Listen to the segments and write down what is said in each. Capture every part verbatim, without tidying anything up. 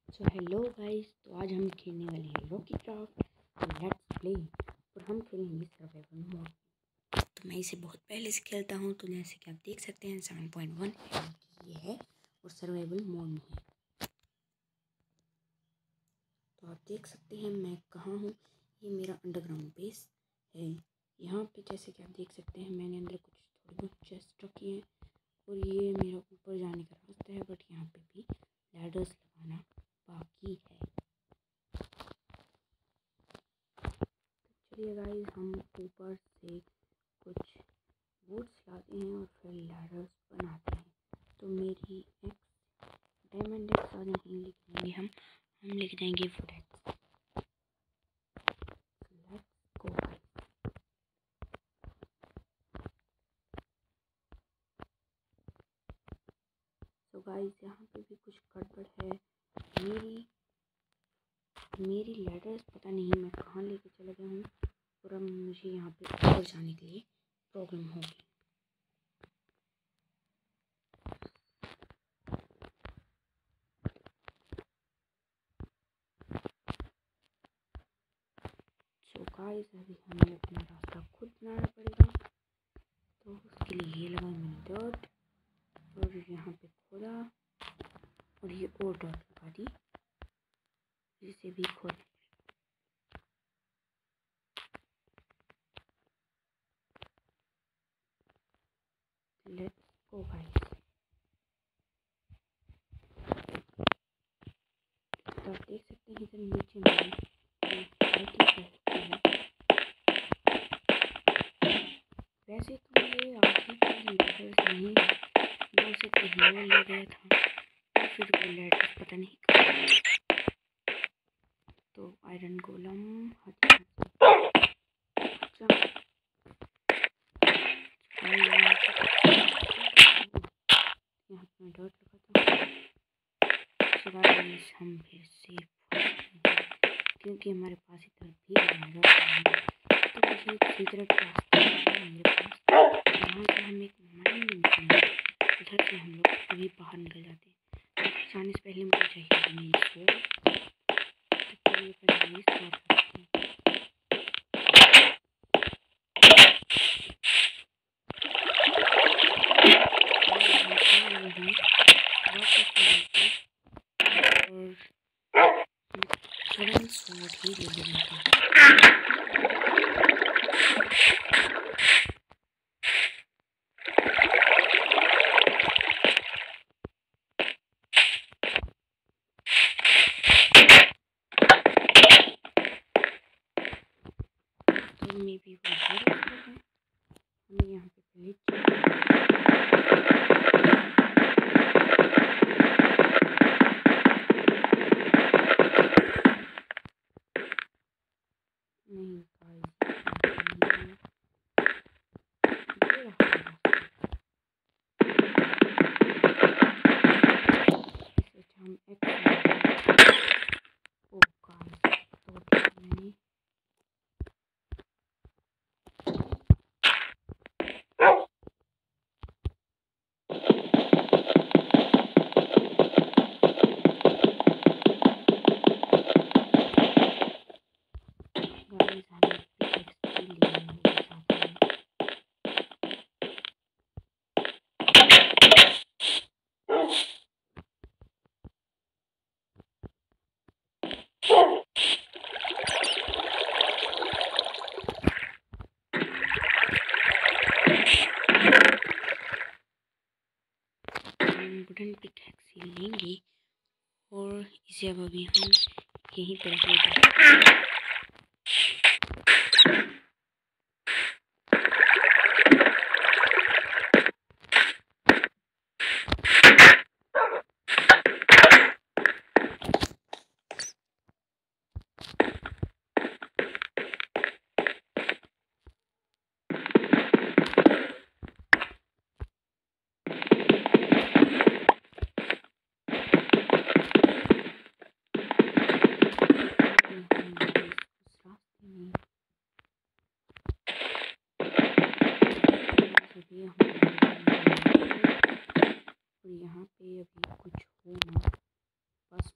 So hello guys, तो आज हम खेलने वाले हैं लॉकी क्राफ्ट। तो लेट्स प्ले। और हम खेलेंगे सर्वाइवल मोड। तो मैं इसे बहुत पहले से खेलता हूँ, तो जैसे कि आप देख सकते हैं सेवन पॉइंट वन ये है और सर्वाइवल मोड में है। तो आप देख सकते हैं मैं कहाँ हूँ। ये मेरा अंडरग्राउंड बेस है। यहाँ पे जैसे कि आप देख सकते हैं मैंने अंदर कुछ थोड़ी बहुत चेस्ट रखी है और ये मेरा ऊपर जाने का रास्ता है, बट यहाँ पे भी लैडर्स लगाना बाकी है। चलिए गाइस, हम ऊपर से कुछ वुड्स लाते हैं और फिर लैडर्स बनाते हैं। तो मेरी एक्स डायमंड एक्स आज नहीं लिखेंगे हम हम लिख देंगे wood axe. Let's go guys. तो गाइस यहाँ पे भी कुछ गड़बड़ है। मेरी मेरी लैडर्स पता नहीं मैं कहाँ लेके चला गया हूँ और अब मुझे यहाँ पे ऊपर जाने के लिए प्रॉब्लम होगी। सो गाइस अभी हमें अपना रास्ता खुद बनाना पड़ेगा। तो उसके लिए ये लगा मैंने डॉट और यहाँ पे खोदा और ये और डॉट लगा दी, जिसे भी खोद। Let's go guys. तो आप देख सकते हैं इधर नीचे में वैसे तो ये आखिरी कंप्यूटर नहीं है, मैं उसे कहीं और ले गया था और फिर वो लेटर्स पता नहीं कहाँ। तो आयरन गोलम हथियार यहाँ पे डॉट लगाता हूँ। हम फिर से क्योंकि हमारे पास इधर भी डॉट है, तो मुझे एक सीक्रेट रास्ता है मेरे पास। यहाँ से हम एक माइन निकलेंगे, उधर से हम लोग अभी बाहर निकल जाते हैं। जाने से पहले मुझे चाहिए मेरी सोल। तो चलिए पहले स्टार्ट करते हैं। और स्वॉर्ड ही ले लेना है। तो मे बी वो हमें यहाँ पे पहले नहीं हम एक ओ गाइस तो मैंने गाइस हमें पिकेक्स भी लेनी होगी साथ में। हम वुडन पिकेक्स ही लेंगे और इसे अब अभी हम यहीं पर रख लेंगे।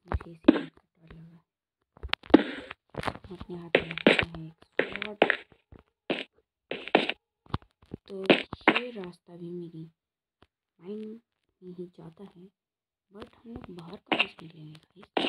मुझे इसी बात का डर लगा। हम अपने हाथ में रखते हैं एक स्वॉर्ड। तो ये रास्ता भी मेरी माइंड में ही जाता है, बट हम लोग बाहर कहाँ से निकलेंगे गाइस?